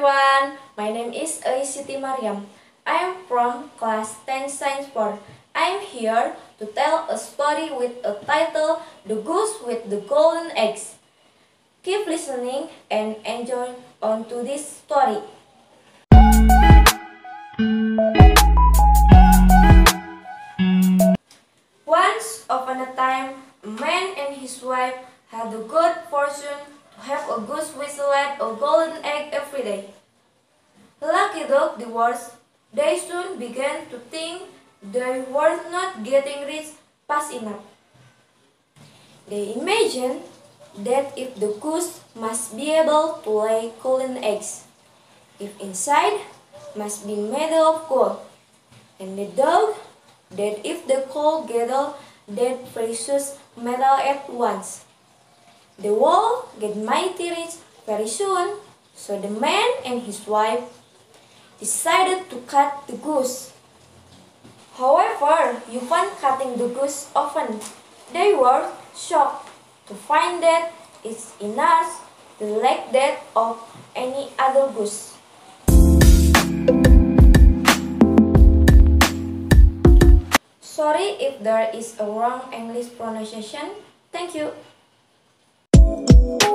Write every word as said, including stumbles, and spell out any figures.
everyone, my name is Siti Mariam. I am from class ten Science four. I am here to tell a story with a title, The Goose with the Golden Eggs. Keep listening and enjoy on to this story. Once upon a time, a man and his wife had the good fortune to have a goose which laid a golden egg every day. Lucky dog divorced, they soon began to think they were not getting rich fast enough. They imagined that if the goose must be able to lay golden eggs, if inside must be made of gold, and the dog that if the coal gathered that precious metal at once, the world get mighty rich very soon. So the man and his wife decided to cut the goose. However, upon cutting the goose open, they were shocked to find that it's enough the leg that of any other goose. Sorry if there is a wrong English pronunciation. Thank you.